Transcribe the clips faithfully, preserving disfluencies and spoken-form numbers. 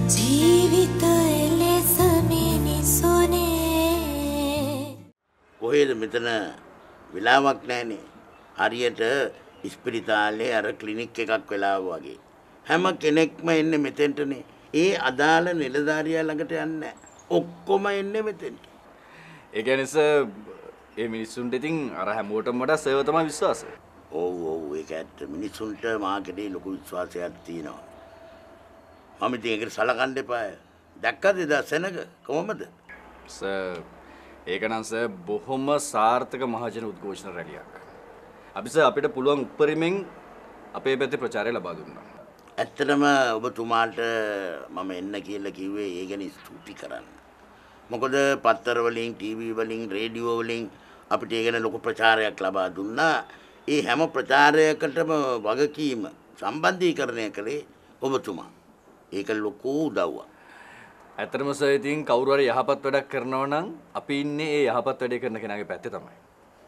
ජීවිතය ලෙස මිනිසුනේ කොහෙද මෙතන වෙලාවක් නැහනේ. හරියට ඉස්පිරිතාලේ අර ක්ලිනික් එකක් වෙලා වගේ. හැම කෙනෙක්ම එන්නේ මෙතෙන්ටනේ. ඒ අදාළ නිලධාරියා ළඟට යන්නේ නැහැ. ඔක්කොම එන්නේ මෙතෙන්ට. ඒ කියන්නේ සර් මේ මිනිස්සුන්ට ඉතින් අර හැමෝටම වඩා සර්ව තමයි විශ්වාසය. ඔව් ඔව් ඒක ඇත්ත. මිනිස්සුන්ට මාර්කටේ ලොකු විශ්වාසයක් තියෙනවා. මම ඉතින් ඒකට සලකන්න එපා. දැක්කද එදා සෙනග කොහමද? සර් ඒක නම් සර් බොහොම සාර්ථක මහජන උද්ඝෝෂණ රැලියක්. අපි සර් අපිට පුළුවන් උපරිමෙන් අපේ පැත්තේ ප්‍රචාරය ලබා දුන්නා. ඇත්තටම ඔබතුමාට මම එන්න කියලා කිව්වේ ඒ ගැන ස්තුති කරන්න. මොකද පත්තර වලින්, ටීවී වලින්, රේඩියෝ වලින් අපිට ඒ ගැන ලොකු ප්‍රචාරයක් ලබා දුන්නා. ඒ හැම ප්‍රචාරයකටම වගකීම සම්බන්ධීකරණය කළේ ඔබතුමා. ඒක ලොකු උදව්වක්. ඇත්තටම සර් ඉතින් කවුරු හරි යහපත් වැඩක් කරනවා නම් අපි ඉන්නේ ඒ යහපත් වැඩේ කරන කෙනාගේ පැත්තේ තමයි.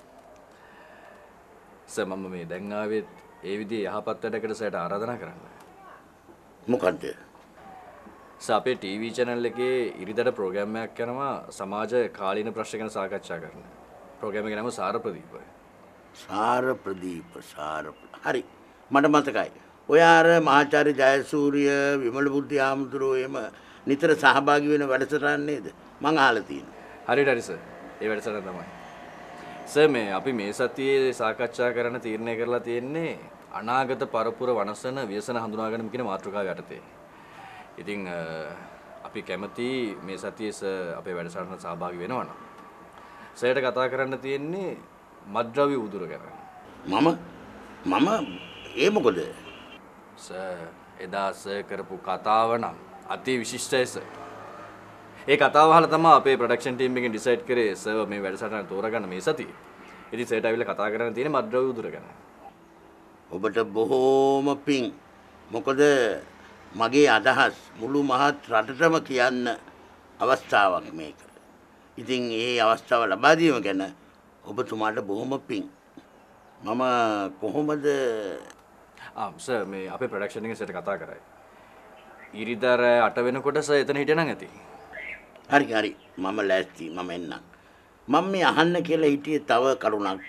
සර් මම මේ දැන් ආවේ ඒ විදිහේ යහපත් වැඩකට සර්ට ආරාධනා කරන්න. මොකද්ද? සර් අපේ ටීවී channel එකේ ඉරිදට ප්‍රෝග්‍රෑම් එකක් යනවා සමාජ කාලීන ප්‍රශ්න ගැන සාකච්ඡා කරන. ප්‍රෝග්‍රෑම් එක නම සාර ප්‍රදීප. සාර ප්‍රදීප සාර හරි මට මතකයි. ඔය අර මහාචාර්ය ජයසූරිය විමල බුද්ධි ආමතුරෝ එම නිතර සහභාගී වෙන වැඩසටහන නේද? මං අහලා තියෙනවා. හරියට හරි සර්. ඒ වැඩසටහන තමයි. සර් මේ අපි මේ සතියේ සාකච්ඡා කරන්න තීරණය කරලා තියෙන්නේ අනාගත පරපුර වනසන ව්‍යසන හඳුනා ගැනීම කියන මාතෘකාව යටතේ. ඉතින් අපි කැමති මේ සතියේ සර් අපේ වැඩසටහනට සහභාගී වෙනවා නම් සර්ට කතා කරන්න තියෙන්නේ මත්ද්‍රව්‍ය උදුර ගැන. මම මම ඒ මොකද? සර් එදා සර් කරපු කතාව නම් අති විශිෂ්ටයි සර්. ඒ කතාව අහලා තමයි අපේ ප්‍රොඩක්ෂන් ටීම් එකෙන් ඩිසයිඩ් කරේ සර් මේ වැඩසටහන තෝරගන්න මේ සතියේ. ඉතින් සර්ට අවිල්ලා කතා කරන්න තියෙන්නේ මත්ද්‍රව්‍ය උදුර ගැන. ඔබට බොහෝම පිං. මොකද මගේ අදහස් මුළු මහත් රටටම කියන්න අවස්ථාවක් මේක. ඉතින් ඒ අවස්ථාව ලබා දීම ගැන ඔබතුමාට බොහොම පිං. මම කොහොමද ආ සර් මේ අපේ ප්‍රොඩක්ෂන් එකෙන් සර්ට කතා කරයි. ඉරිදර අට වෙනකොට සර් එතන හිටියනම් ඇති. හරි හරි මම ලෑස්ති මම එන්නම්. මම මේ අහන්න කියලා හිටියේ තව කරුණක්.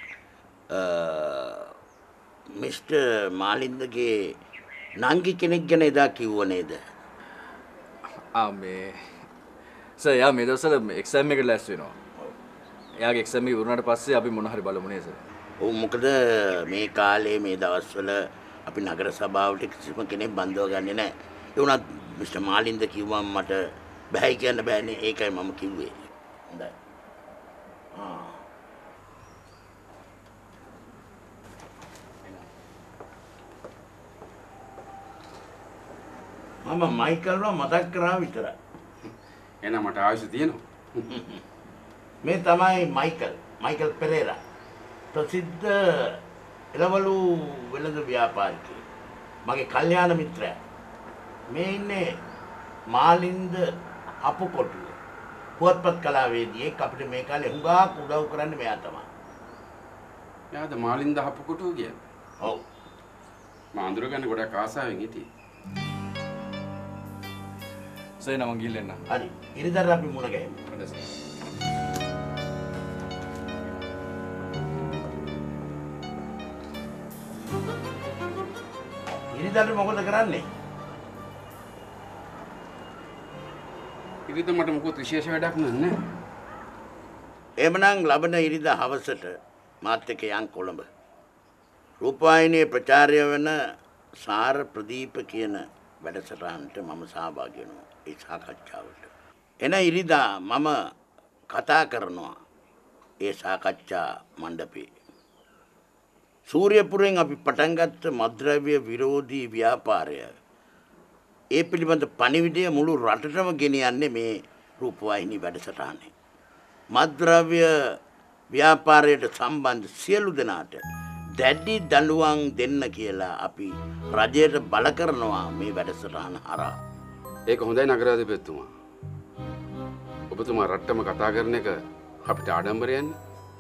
මිස්ටර් මාලින්දගේ නංගි කෙනෙක් ගැන එදා කිව්ව නේද? ආ මේ සර් යා මේ දවස්වල එක්සෑම් එකට ලෑස්ති වෙනවා. එයාගේ එක්සෑම් එක ඉවරනාට පස්සේ අපි මොන හරි බලමු නේද සර්? ඔව් මොකද මේ කාලේ මේ දවස්වල අපි නගර සභාවට කිසිම කෙනෙක් බඳව ගන්නේ නැහැ. ඒ වුණත් මිස්ටර් මාලින්ද කිව්වම මට බෑ කියන්න බෑනේ. ඒකයි මම කිව්වේ. හොඳයි. ආ මම මයිකල්ව මතක් කරා විතරයි. එහෙනම් මට ආයුෂ තියෙනවා. මේ තමයි මයිකල්. මයිකල් පෙරේරා. ප්‍රසිද්ධ එළවලු වෙළඳ ව්‍යාපාරිකයෙක්. මගේ කල්යාණ මිත්‍රයා. මේ ඉන්නේ මාලින්ද අපුකොටුව. පුවත්පත් කලාවේදියෙක්. අපිට මේ කාලේ හුඟක් උදව් කරන්නේ මෙයා තමයි. එයාද මාලින්ද අපුකොටුව කියන්නේ? ඔව්. මම අඳුරගන්න ගොඩක් ආසාවෙන් හිටියේ. සර් නම ගිහින් එන්න. හරි. ඉරිදර අපි මුණ ගැහෙමු. හොඳයි සර්. ඉරිදර මොකද කරන්නේ? ඉතින් මට මොකද විශේෂ වැඩක් නෑ. එමනම් ලබන ඉරිදා හවසට මාත් එක්ක යන් කොළඹ. රූපවාහිනියේ ප්‍රචාරය වෙන සාර ප්‍රදීප කියන වැඩසටහනට මම සහභාගී වෙනවා. ඒ සාකච්ඡාවට. එන ඉරිදා මම කතා කරනවා ඒ සාකච්ඡා මණ්ඩපේ. සූරියපුරෙන් අපි පටන් ගත්ත මත්ද්‍රව්‍ය විරෝධී ව්‍යාපාරය ඒ පිළිබඳ පණිවිඩය මුළු රටටම ගෙනියන්නේ මේ රූපවාහිනී වැඩසටහනේ. මත්ද්‍රව්‍ය ව්‍යාපාරයට සම්බන්ධ සියලු දෙනාට දැඩි දඬුවම් දෙන්න කියලා අපි රජයට බල කරනවා මේ වැඩසටහන හරහා. ඒක හොඳයි නගරාධිපතිතුමා. ඔබතුමා රට්ටම කතා කරන එක අපිට ආඩම්බරයන්නේ.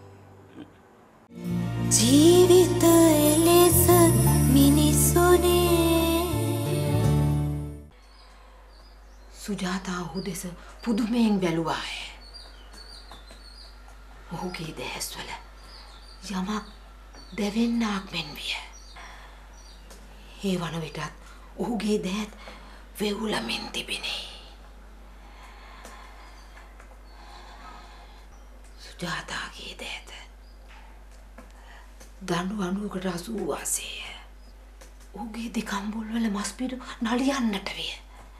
ජීවිතය ලෙස මිනිසුනේ සුජාතා ඔහු දෙස පුදුමයෙන් බැලුවාය. ඔහුගේ දැස්වල යමක් දැවෙන්නාක් මෙන් විය. ඒ වන විටත් ඔහුගේ දෑත් වෙවුලමින් තිබිණි. සුජාතාගේ දෑත දඬු අඬුවකට අසු වාසේය. ඔහුගේ දෙකම්බුල් වල මස්පිඩු නලියන්නට විය.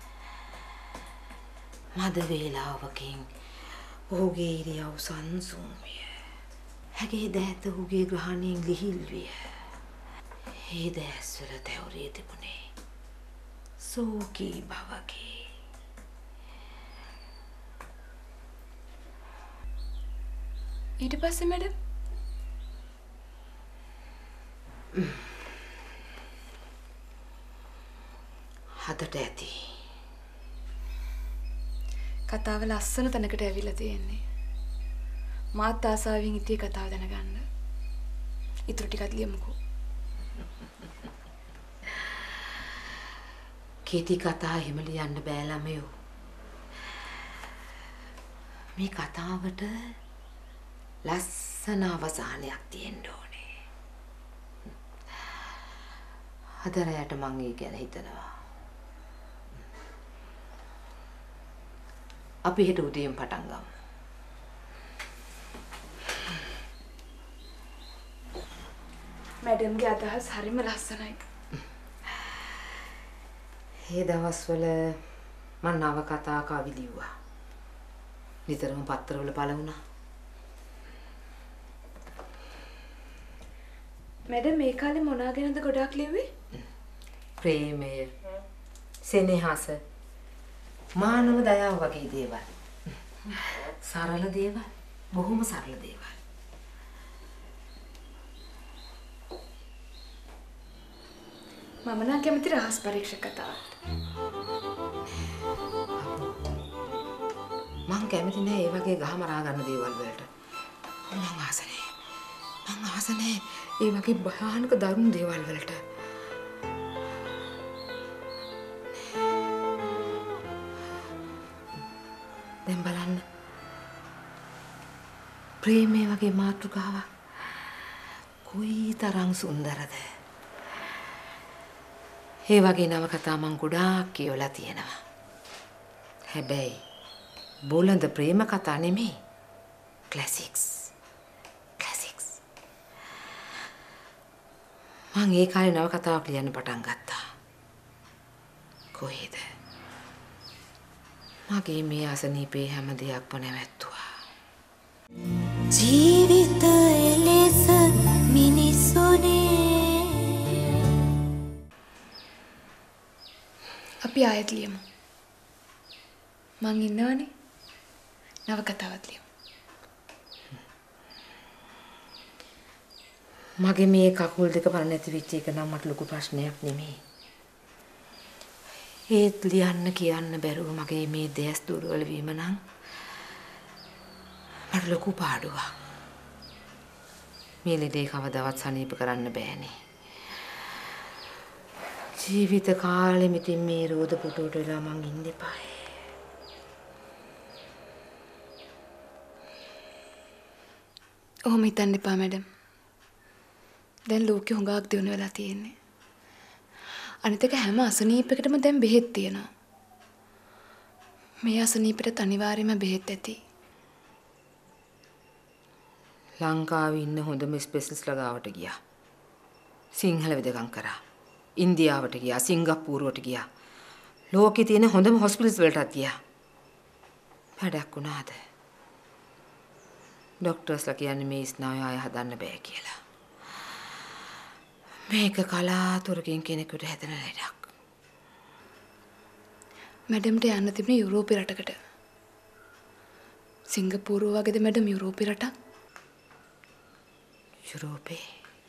මද වේලාවකින් ඔහුගේ ඉරියව් සංසුන් විය. හැගේ දෑත ඔහුගේ ග්‍රහණයෙන් ලිහිල් විය. ඒ දැස්වල තැවරී තිබුණේ සෝකී බවකි. ඊට පස්සේ මැඩම් හදට ඇති. කතාව ලස්සන තැනකට ඇවිල්ලා තියෙන්නේ. මාත් ආසාවෙන් හිටියේ කතාව දැනගන්න. ඊටු ටිකක් ලියමුකෝ. කීටි කතා එහෙම ලියන්න බෑ ළමයෝ. මේ කතාවට ලස්සන අවසානයක් තියෙන්න ඕනේ. අද රැයට මං ඒ ගැන හිතනවා. අපි හෙට උදේම පටන් ගමු. මැඩම්ගේ අදහස් හරිම ලස්සනයි. ඒ දවස්වල මම නව කතා කවි ලිව්වා. නිතරම පත්තරවල පළ වුණා. මැඩම් මේ කාලේ මොනවා ගැනද ගොඩාක් ලිව්වේ? ප්‍රේමය, සෙනෙහස, මානව දයාව වගේ දේවල්. සරල දේවල්, බොහොම සරල දේවල්. මම නම් කැමති රහස් පරීක්ෂක කතාවට. මං කැමති නෑ ඒ වගේ ගහමරා ගන්න දේවල් වලට. මං ආස නෑ. මං ආස නෑ ඒ වගේ භයානක දරුණු දේවල් වලට. දැන් බලන්න. ප්‍රේමය වගේ මාතෘකාවක් කොයි තරම් සුන්දරද. ඒ වගේ නවකතා මං ගොඩාක් කියවලා තියෙනවා. හැබැයි බොළඳ ප්‍රේම කතා නෙමෙයි. ක්ලාසික්ස්. ක්ලාසික්ස්. මං ඒ කාලේ නවකතාවක් ලියන්න පටන් ගත්තා. කොහෙද? මගේ මේ අසනීපේ හැම දෙයක්ම නැවැත්තුවා. ජීවිතය ලෙස මිනිසුනේ අපි ආයෙත් ලියමු. මං ඉන්නවනේ. නව කතාවක් ලියමු. මගේ මේ කකුල් දෙක පර නැති වෙච්ච එක නම් මට ලොකු ප්‍රශ්නයක් නෙමෙයි. ඒත් ලියන්න කියන්න බැරුව මගේ මේ දැස් දුර්වල වීම නම් මට ලොකු පාඩුවක්. මේ ලෙඩේ කවදාවත් සනීප කරන්න බෑනේ. ජීවිත කාලෙම ඉතින් මේ රෝද පුටුවට වෙලා මං ඉන්න එපායි. ඔහොම හිතන්න එපා මැඩම්. දැන් ලෝකෙ හොඟක් දියුණු වෙලා තියෙන්නේ. අනිත් එක හැම අසනීපයකටම දැන් බෙහෙත් තියෙනවා. මේ අසනීපෙට අනිවාර්යයෙන්ම බෙහෙත් ඇති. ලංකාවේ ඉන්න හොඳම ස්පෙෂලිස්ට්ලා ගාවට ගියා. සිංහල වෙදකම් කරා. ඉන්දියාවට ගියා, සිංගප්පූරුවට ගියා. ලෝකේ තියෙන හොඳම හොස්පිටල්ස් වලටත් ගියා. වැඩක් වුණාද? ડોක්ටර්ස්ලා කියන්නේ මේ ස්නායු ආය හදන්න බෑ කියලා. මේක කලාතුරකින් කෙනෙකුට හැදෙන ලෙඩක්. මැඩම්ට යන්න තිබුණේ යුරෝපේ රටකට. සිංගප්පූරුව වගේද මැඩම් යුරෝපේ රටක්? යුරෝපේ.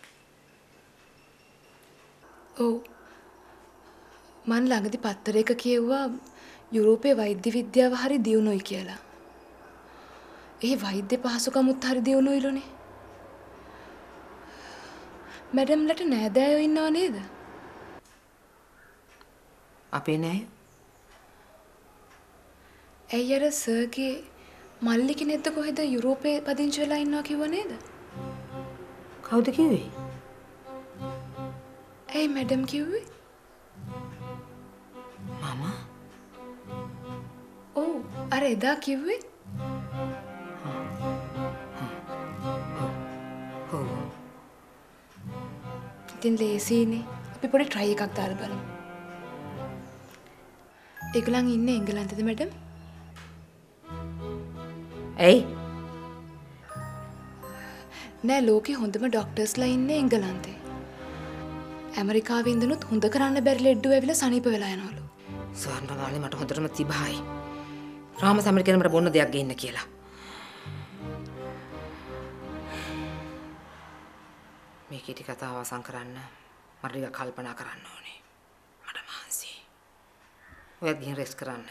ඔව්. මන් ළඟදී පත්තරයක කියුවා යුරෝපේ වෛද්‍ය විද්‍යාව හරි දියුණුයි කියලා. ඒ වෛද්‍ය පහසුකමුත් හරි දියුණුයිලුනේ. මැඩම්ලට නෑදෑයෝ ඉන්නව නේද? අපේ නෑ. ඇයි අර සර්ගේ මල්ලි කෙනෙක්ද කොහෙද යුරෝපේ පදිංචි වෙලා ඉන්නවා කිව්ව නේද? කවුද කිව්වේ? ඇයි මැඩම් කිව්වේ? මම? ඔව් අර එදා කිව්වේ? ඔව්. ඉතින් ලේසියිනේ. අපි පොඩි try එකක් දාලා බලමු. ඒගොල්ලන් ඉන්නේ එංගලන්තෙද මැඩම්? ඇයි? නෑ ලෝකේ හොඳම ඩොක්ටර්ස්ලා ඉන්නේ එංගලන්තේ. ඇමරිකාවේ ඉඳනුත් හොඳ කරන්න බැරි ලෙඩ්ඩු ඇවිල්ලා සනීප වෙලා යනවලු. ස්වර්ණමාලි මට හොඳටම තිබහයි. රාම සමර කියන මට බොන්න දෙයක් ගේන්න කියලා. මේ කීටි කතාව අවසන් කරන්න මට ටිකක් කල්පනා කරන්න ඕනේ. මට මහන්සි. ඔයත් ගිහින් රෙස්ට් කරන්න.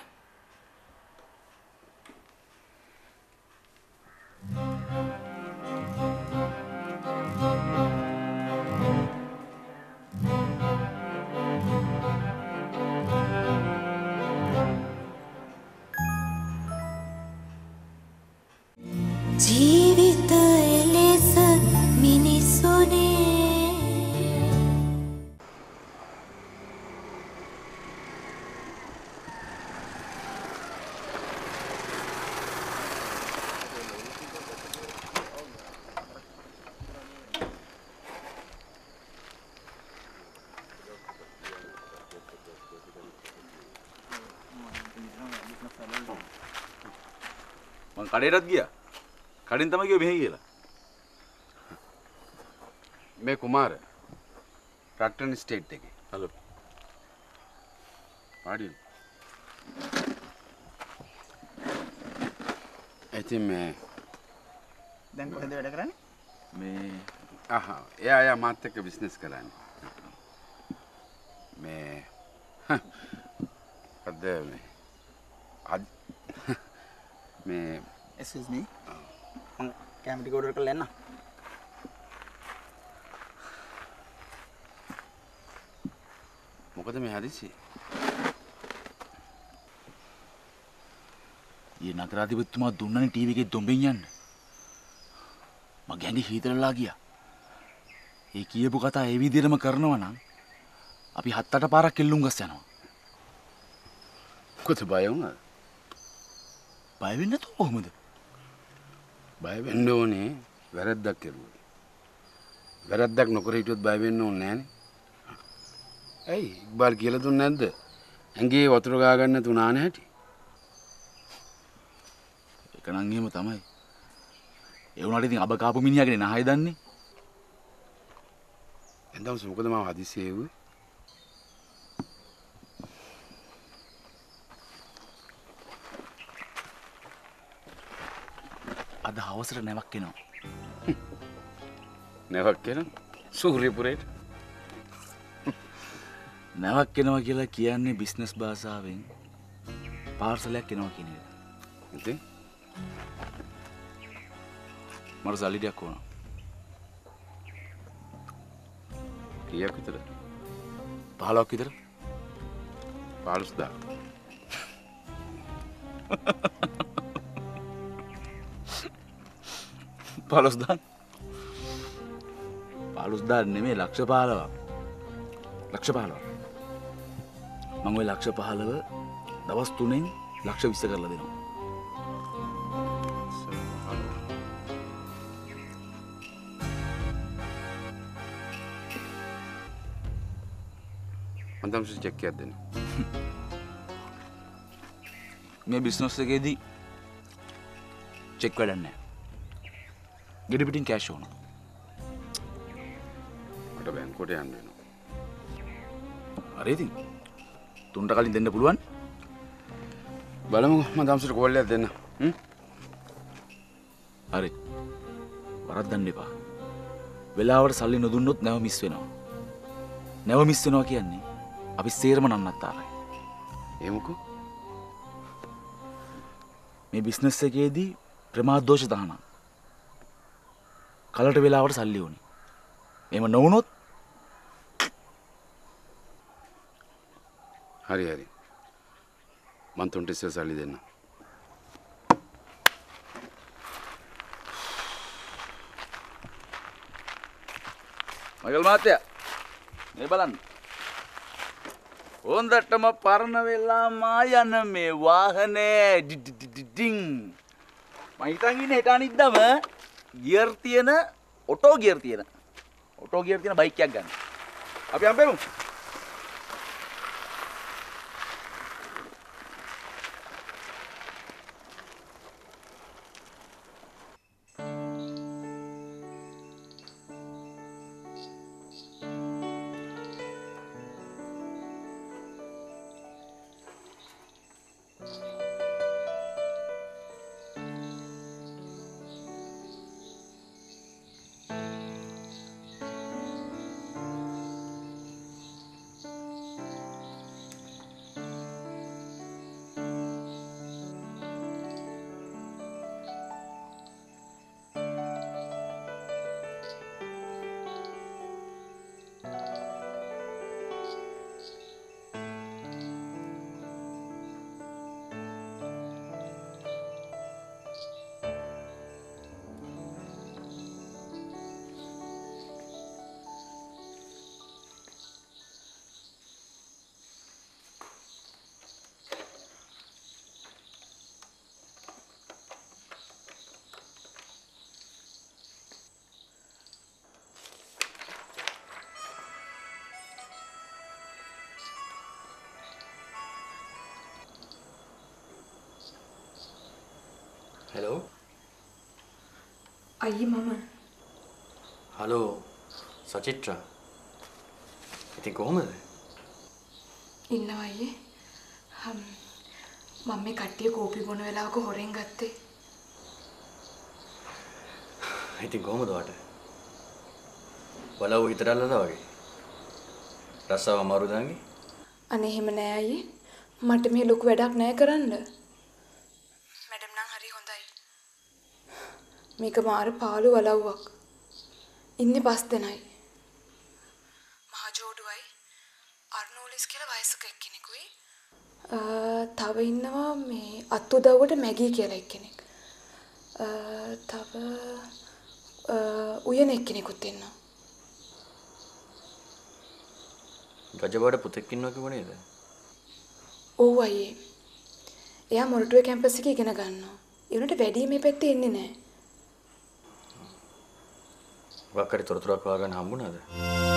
ජීවිතය ලෙස මිනිස්සුනේ මං කඩේටත් ගියා. කඩෙන් තමයි ගියේ මෙහෙ කියලා. මේ කුමාර රට්ටන් ස්ටේට් එකේ. හලෝ. පාඩියු. එතින් මේ දැන් කොහෙද වැඩ කරන්නේ? මේ අහා එයා එයා මාත් එක්ක බිස්නස් කරන්නේ. මේ අද මේ අද මේ excuse me. මම කැම ටික ඕඩර් කරලා එන්න. මොකද මේ හදිසි? ඊ නගරාධිපතිතුමා දුන්නනේ ටීවී එකේ දොඹෙන් යන්න. මගේ ඇඟේ හීතලලා ගියා. ඒ කියපු කතා ඒ විදිහටම කරනවා නම් අපි හත් අට පාරක් කෙල්ලුම් ගස් යනවා. කොත බය වුණාද? බය වෙන්නේ නැතුව කොහොමද? බය වෙන්න ඕනේ වැරද්දක් කරුවා. වැරද්දක් නොකර හිටියොත් බය වෙන්න ඕනේ නෑනේ. ඇයි ඉක්බාල් කියලා දුන්නේ නැද්ද? ඇඟේ වතුර ගා ගන්න තුනානේ හැටි. ඒක නම් එහෙම තමයි. ඒ වුණාට ඉතින් අබ කාපු මිනිහාගේ නහය දන්නේ. එඳවස් මොකද මම හදිස්සියේ එව්වේ? අද හවසට නැවක් එනවා. නැවක් කියලා සූරියපුරේට. නැවක් එනවා කියලා කියන්නේ බිස්නස් භාෂාවෙන් පාර්සලයක් එනවා කියන එක. ඉතින් මට සල්ලි ටිකක් ඕන. කීයක් විතර? පහළොවක් විතර. පහළොස්දා. පහළොස්දා. පහළොස්දා නෙමෙයි ලක්ෂ පහළොවක්. ලක්ෂ පහළොවක්. මම ওই ලක්ෂ පහළොව දවස් තුනෙන් ලක්ෂ විස්ස කරලා දෙනවා. මන්දම් චෙක් එකක් දෙන්න. මේ බිස්නස් එකේදී චෙක් වැඩක් නැහැ. ගෙඩි පිටින් කෑෂ් ඕන. මට බැංකුවට යන්න වෙනවා. හරි ඉතින්. තුන්ට කලින් දෙන්න පුළුවන්. බලමු මන්දම්සට කෝල් එකක් දෙන්න. හ්ම්. හරි. වරද්දන්න එපා. වෙලාවට සල්ලි නොදුන්නොත් නැව මිස් වෙනවා. නැව මිස් වෙනවා කියන්නේ අපි සේරම නන්නත්තාරයි. ඒ මොකෝ? මේ බිස්නස් එකේදී ප්‍රමාද දෝෂ දානවා. කලට වෙලාවට සල්ලි ඕනේ. එහෙම නොවුනොත් හරි හරි. මං තුන්ට ඉස්සෙල් සල්ලි දෙන්න. මයිකල් මහත්තයා මේ බලන්න. හොඳටම පරණ වෙලාම යන මේ වාහනේ ඩින් මම හිතන් ඉන්නේ හෙට අනිද්දාම ගියර් තියෙන ඔටෝ ගියර් තියෙන ඔටෝ ගියර් තියෙන බයික් එකක් ගන්න. අපි හම්බෙමු. Hello. අයියේ මම. Hello. සචිත්‍රා. ඉතින් කොහමද? ඉන්නවා අයියේ. හම් මම මේ කට්ටිය කෝපි බොන වෙලාවක හොරෙන් ගත්තේ. ඉතින් කොහමද වට? බලව හිතට අල්ලලා වගේ. රසව අමාරු දාන්නේ? අනේ එහෙම නෑ අයියේ. මට මේ ලොකු වැඩක් නෑ කරන්න. මැඩම් නම් හරි හොඳයි. මේක මාර පාළු වලව්වක්. ඉන්නේ පස් දෙනයි. මහජෝඩුවයි අර්නෝලිස් කියලා වයසක එක්කෙනෙකුයි. තව ඉන්නවා මේ අත්උදව්වට මැගී කියලා එක්කෙනෙක්. තව උයන එක්කෙනෙකුත් ඉන්නවා. ගජබඩ පුතෙක් ඉන්නවා කිව්ව නේද? ඔව් අයියේ. එයා මොරටුවේ කැම්පස් එකේ ඉගෙන ගන්නවා. ඒ උනට වැඩි මේ පැත්තේ එන්නේ නැහැ. වක්කරි තොරතුරක් හොයාගන්න හම්බුණාද?